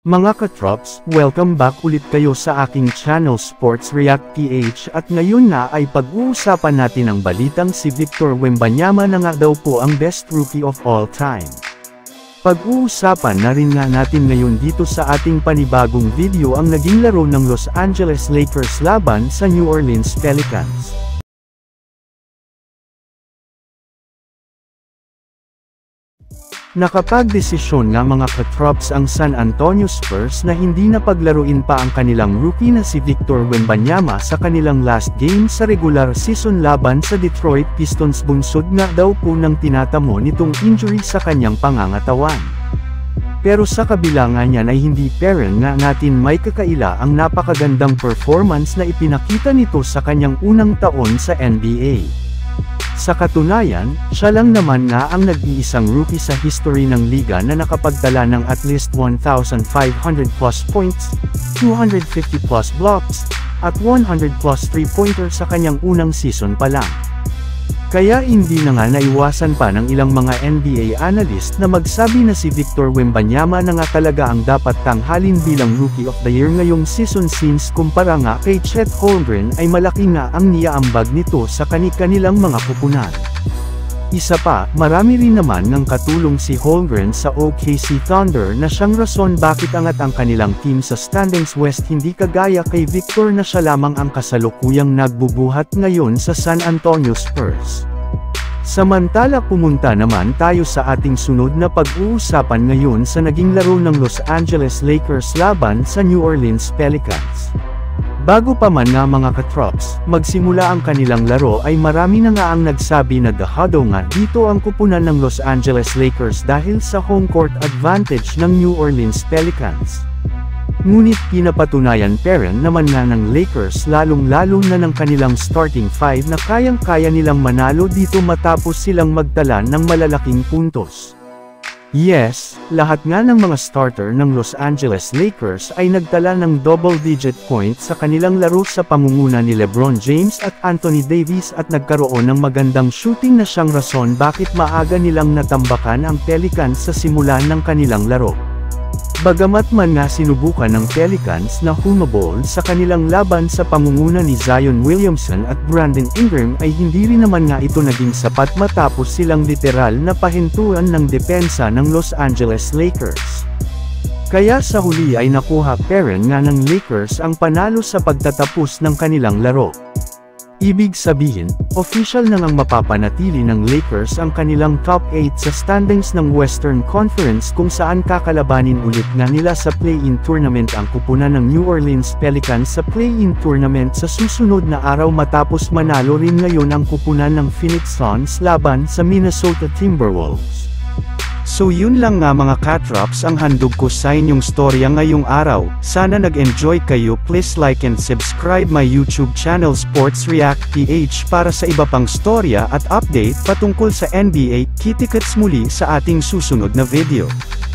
Mga katrops, welcome back ulit kayo sa aking channel Sports React PH at ngayon na ay pag-uusapan natin ang balitang si Victor Wembanyama na nga daw po ang best rookie of all time. Pag-uusapan na rin nga natin ngayon dito sa ating panibagong video ang naging laro ng Los Angeles Lakers laban sa New Orleans Pelicans. Nakapagdesisyon nga mga katrops ang San Antonio Spurs na hindi na paglaruin pa ang kanilang rookie na si Victor Wembanyama sa kanilang last game sa regular season laban sa Detroit Pistons. Bunsod nga daw po ng tinatamo nitong injury sa kanyang pangangatawan. Pero sa kabila nga niyan ay hindi parang nga natin may kakaila ang napakagandang performance na ipinakita nito sa kanyang unang taon sa NBA. Sa katunayan, siya lang naman nga ang nag-iisang rookie sa history ng liga na nakapagdala ng at least 1,500 plus points, 250 plus blocks, at 100 plus 3-pointer sa kanyang unang season pa lang. Kaya hindi na nga naiwasan pa ng ilang mga NBA analyst na magsabi na si Victor Wembanyama na nga talaga ang dapat tanghalin bilang Rookie of the Year ngayong season since kumpara nga kay Chet Holmgren ay malaki nga ang niaambag nito sa kanilang mga kupunan. Isa pa, marami rin naman ng katulong si Holmgren sa OKC Thunder na siyang rason bakit angat ang kanilang team sa standings West hindi kagaya kay Victor na siya lamang ang kasalukuyang nagbubuhat ngayon sa San Antonio Spurs. Samantala pumunta naman tayo sa ating sunod na pag-uusapan ngayon sa naging laro ng Los Angeles Lakers laban sa New Orleans Pelicans. Bago pa man nga mga katrops, magsimula ang kanilang laro ay marami na nga ang nagsabi na dahado nga dito ang kupunan ng Los Angeles Lakers dahil sa home court advantage ng New Orleans Pelicans. Ngunit pinapatunayan parang naman nga ng Lakers lalong-lalo na ng kanilang starting five na kayang-kaya nilang manalo dito matapos silang magtala ng malalaking puntos. Yes, lahat nga ng mga starter ng Los Angeles Lakers ay nagtala ng double-digit points sa kanilang laro sa pamunguna ni LeBron James at Anthony Davis at nagkaroon ng magandang shooting na siyang rason bakit maaga nilang natambakan ang Pelicans sa simula ng kanilang laro. Bagamat man nga sinubukan ng Pelicans na humabol sa kanilang laban sa pamunguna ni Zion Williamson at Brandon Ingram ay hindi rin naman nga ito naging sapat matapos silang literal na pahintuan ng depensa ng Los Angeles Lakers. Kaya sa huli ay nakuha parang nga ng Lakers ang panalo sa pagtatapos ng kanilang laro. Ibig sabihin, official na ngang mapapanatili ng Lakers ang kanilang top 8 sa standings ng Western Conference kung saan kakalabanin ulit nga nila sa play-in tournament ang kupunan ng New Orleans Pelicans sa play-in tournament sa susunod na araw matapos manalo rin ngayon ang kupunan ng Phoenix Suns laban sa Minnesota Timberwolves. So yun lang nga mga katrops ang handog ko sa inyong storya ngayong araw. Sana nag-enjoy kayo. Please like and subscribe my YouTube channel Sports React PH para sa iba pang storya at update patungkol sa NBA. Kita-kits muli sa ating susunod na video.